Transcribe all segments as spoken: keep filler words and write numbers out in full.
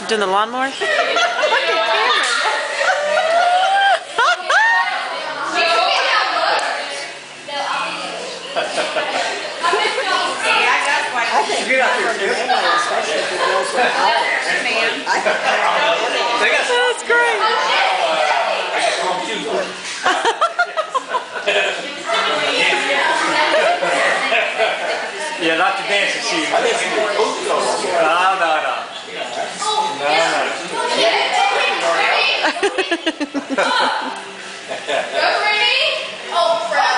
Doing the lawnmower? Look at Cameron. I think you're not your especially if the girls are out. That's great. Yeah, not the dancing shoes. No, no, no. No, no. Go ready? Oh, crap.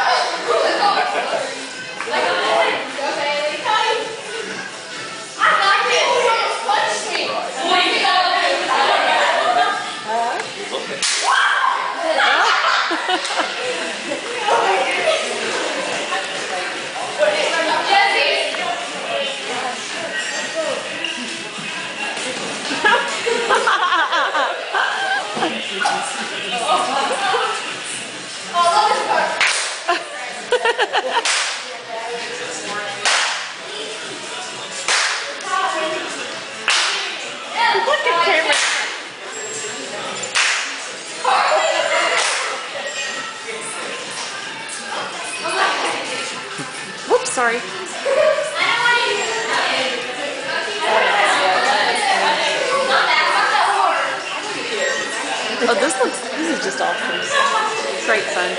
I like it. Someone punched me. Look at Cameron. Whoops, sorry. Oh, this looks, this is just awesome. Great fun.